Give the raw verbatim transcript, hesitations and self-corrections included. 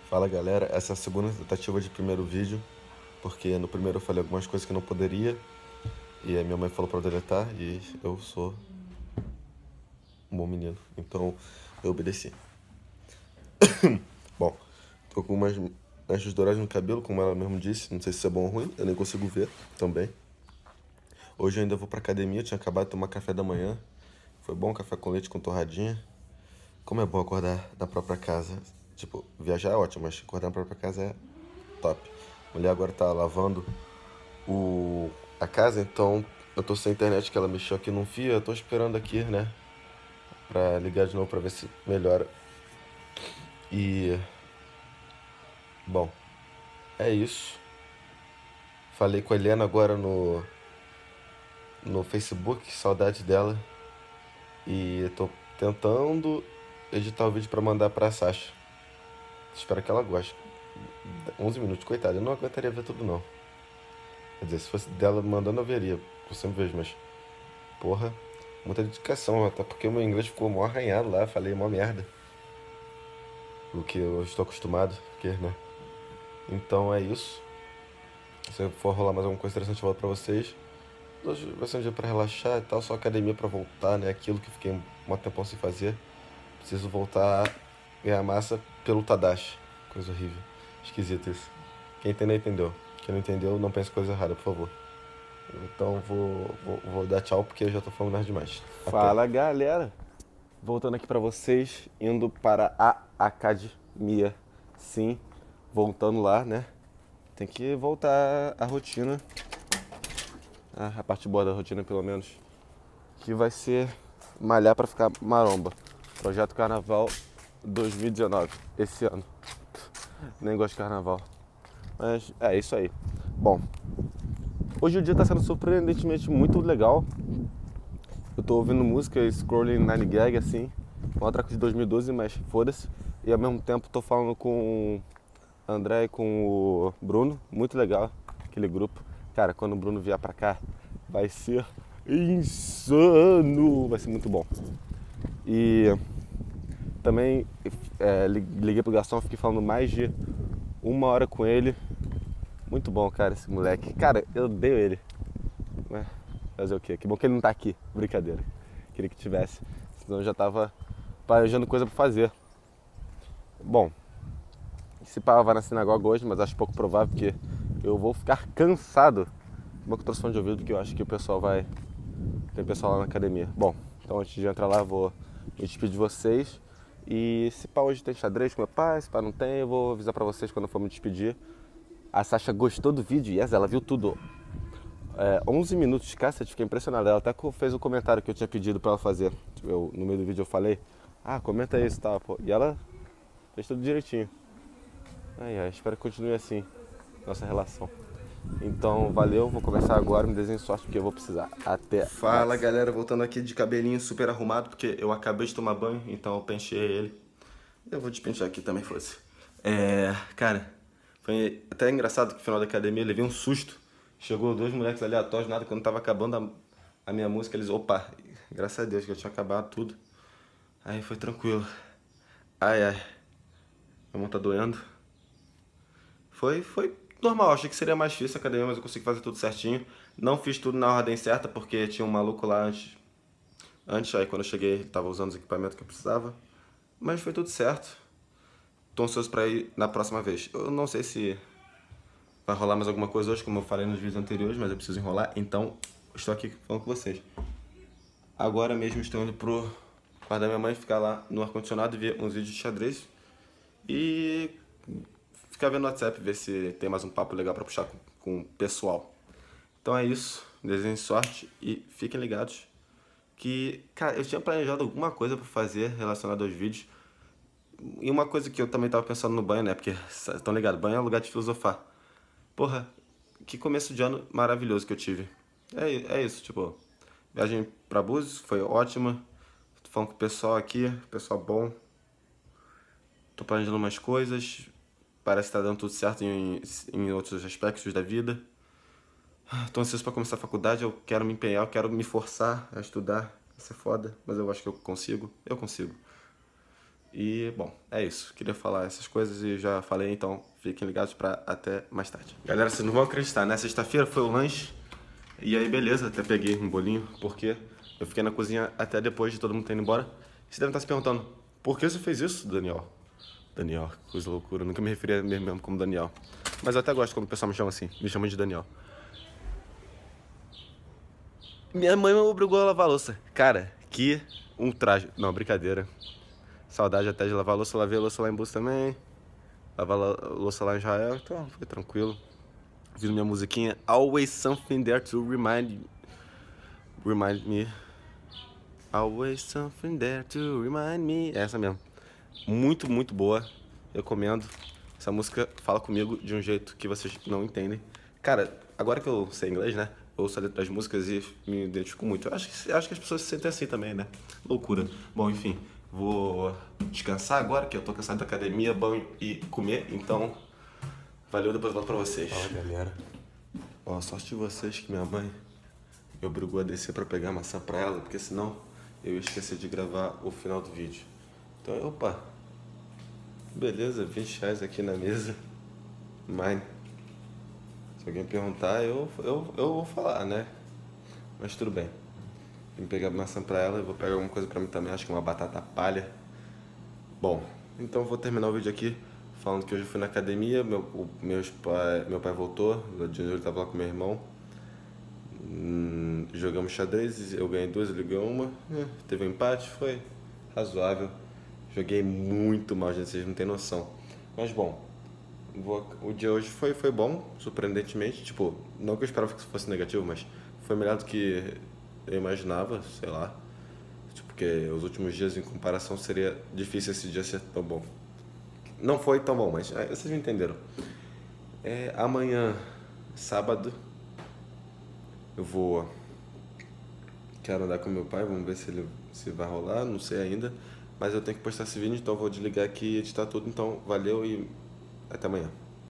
Fala galera, essa é a segunda tentativa de primeiro vídeo, porque no primeiro eu falei algumas coisas que não poderia, e aí minha mãe falou pra eu deletar, e eu sou um bom menino, então eu obedeci. Bom, tô com umas mechas douradas no cabelo, como ela mesmo disse, não sei se isso é bom ou ruim, eu nem consigo ver também. Hoje eu ainda vou pra academia, eu tinha acabado de tomar café da manhã, foi bom, café com leite com torradinha. Como é bom acordar na própria casa, tipo, viajar é ótimo, mas acordar na própria casa é top. A mulher agora tá lavando o, a casa, então eu tô sem internet que ela mexeu aqui num fio, eu tô esperando aqui, né, pra ligar de novo pra ver se melhora. E, bom, é isso. Falei com a Helena agora no, no Facebook, saudade dela. E tô tentando editar o vídeo pra mandar pra Sasha. Espero que ela goste. onze minutos, coitada, eu não aguentaria ver tudo não. Quer dizer, se fosse dela mandando eu veria, eu sempre vejo, mas porra, muita dedicação, até porque o meu inglês ficou mó arranhado lá, falei mó merda. O que eu estou acostumado, porque, né? Então é isso. Se for rolar mais alguma coisa interessante, eu volto pra vocês. Hoje vai ser um dia pra relaxar e tal, só academia pra voltar, né? Aquilo que fiquei um tempão sem fazer. Preciso voltar a ganhar massa pelo Tadashi. Coisa horrível. Esquisito isso. Quem entendeu, entendeu. Quem não entendeu, não pense coisa errada, por favor. Então vou, vou, vou dar tchau porque eu já tô falando demais. Até. Fala galera, voltando aqui pra vocês, indo para a academia, sim, voltando lá, né? Tem que voltar à rotina, a, a parte boa da rotina pelo menos, que vai ser malhar pra ficar maromba. Projeto Carnaval dois mil e dezenove, esse ano. Nem gosto de carnaval, mas é isso aí. Bom, hoje o dia tá sendo surpreendentemente muito legal. Eu tô ouvindo música Scrolling Nine Gag, assim, uma track de dois mil e doze, mas foda-se. E ao mesmo tempo tô falando com o André e com o Bruno, muito legal aquele grupo. Cara, quando o Bruno vier pra cá, vai ser insano, vai ser muito bom. E também é, liguei pro garçom, fiquei falando mais de uma hora com ele. Muito bom, cara, esse moleque. Cara, eu odeio ele. Né? Fazer o quê? Que bom que ele não tá aqui. Brincadeira. Queria que tivesse. Senão eu já tava planejando coisa pra fazer. Bom, esse pá vai na sinagoga hoje, mas acho pouco provável porque eu vou ficar cansado. Bom que eu trouxe fone de ouvido porque eu acho que o pessoal vai... Tem pessoal lá na academia. Bom, então antes de entrar lá, eu vou me despedir de vocês. E se pá hoje tem xadrez com meu pai, se pá não tem, eu vou avisar pra vocês quando eu for me despedir. A Sasha gostou do vídeo, yes, ela viu tudo. É, onze minutos, cacete, fiquei impressionado. Ela até fez o comentário que eu tinha pedido pra ela fazer. Eu, no meio do vídeo eu falei, ah, comenta isso e tal, pô. E ela fez tudo direitinho. Ai, ai, espero que continue assim, nossa relação. Então, valeu, vou começar agora, me desenho sorte porque eu vou precisar. Até Fala mais. galera, voltando aqui de cabelinho super arrumado, porque eu acabei de tomar banho, então eu penteei ele. Eu vou despentear aqui também, fosse. É, cara, foi até engraçado que no final da academia eu levei um susto. Chegou dois moleques aleatórios, nada, quando tava acabando a, a minha música, eles, opa, graças a Deus que eu tinha acabado tudo. Aí foi tranquilo. Ai, ai, minha mão tá doendo. Foi, foi normal, achei que seria mais difícil a academia, mas eu consegui fazer tudo certinho. Não fiz tudo na ordem certa, porque tinha um maluco lá antes. Antes, aí quando eu cheguei, ele tava usando os equipamentos que eu precisava. Mas foi tudo certo. Tô ansioso pra ir na próxima vez. Eu não sei se vai rolar mais alguma coisa hoje, como eu falei nos vídeos anteriores, mas eu preciso enrolar, então estou aqui falando com vocês. Agora mesmo estou indo pro quarto da minha mãe, ficar lá no ar-condicionado e ver uns vídeos de xadrez. E ficar vendo no WhatsApp, ver se tem mais um papo legal pra puxar com, com o pessoal. Então é isso, desejem sorte e fiquem ligados que, cara, eu tinha planejado alguma coisa pra fazer relacionada aos vídeos. E uma coisa que eu também tava pensando no banho, né, porque, estão ligados, banho é um lugar de filosofar. Porra, que começo de ano maravilhoso que eu tive. É, é isso, tipo, viagem pra Búzios foi ótima. Tô falando com o pessoal aqui, pessoal bom. Tô planejando umas coisas. Parece que tá dando tudo certo em, em outros aspectos da vida. Tô ansioso pra começar a faculdade, eu quero me empenhar, eu quero me forçar a estudar. Isso é foda, mas eu acho que eu consigo. Eu consigo. E, bom, é isso. Queria falar essas coisas e já falei, então fiquem ligados pra até mais tarde. Galera, vocês não vão acreditar, né? Sexta-feira foi o lanche. E aí, beleza, até peguei um bolinho, porque eu fiquei na cozinha até depois de todo mundo ter ido embora. Você deve estar se perguntando, por que você fez isso, Daniel? Daniel, que coisa loucura, eu nunca me referi a mim mesmo como Daniel. Mas eu até gosto quando o pessoal me chama assim, me chama de Daniel. Minha mãe me obrigou a lavar a louça. Cara, que um traje. Não, brincadeira. Saudade até de lavar a louça, lavei a louça lá em Bus também. Lavar a louça lá em Israel, então foi tranquilo. Fiz minha musiquinha Always Something There to Remind Remind Me. Always Something There to Remind Me. É essa mesmo. Muito, muito boa. Recomendo. Essa música fala comigo de um jeito que vocês não entendem. Cara, agora que eu sei inglês, né? Eu ouço a letra das músicas e me identifico muito. Eu acho que, acho que as pessoas se sentem assim também, né? Loucura. Bom, enfim. Vou descansar agora, que eu tô cansado da academia, banho e comer. Então, valeu, depois eu volto pra vocês. Fala, galera. Ó, sorte de vocês que minha mãe me obrigou a descer pra pegar maçã pra ela, porque senão eu ia esquecer de gravar o final do vídeo. Então, opa, beleza, vinte reais aqui na mesa, mine. Se alguém perguntar, eu, eu, eu vou falar, né? Mas tudo bem. Vim pegar maçã pra ela e vou pegar alguma coisa pra mim também, acho que uma batata palha. Bom, então vou terminar o vídeo aqui falando que hoje eu fui na academia, meu, o, meus pai, meu pai voltou, o Junior tava lá com meu irmão. Hum, jogamos xadrez, eu ganhei duas, ele ganhou uma. É, teve um empate, foi razoável. Joguei muito mal, gente, vocês não têm noção. Mas bom, vou, o dia hoje foi, foi bom, surpreendentemente. Tipo, não que eu esperava que fosse negativo, mas foi melhor do que eu imaginava, sei lá. Tipo, porque os últimos dias em comparação seria difícil esse dia ser tão bom. Não foi tão bom, mas é, vocês me entenderam. É, amanhã, sábado, eu vou... Quero andar com meu pai, vamos ver se ele se vai rolar, não sei ainda. Mas eu tenho que postar esse vídeo, então eu vou desligar aqui e editar tudo. Então, valeu e até amanhã.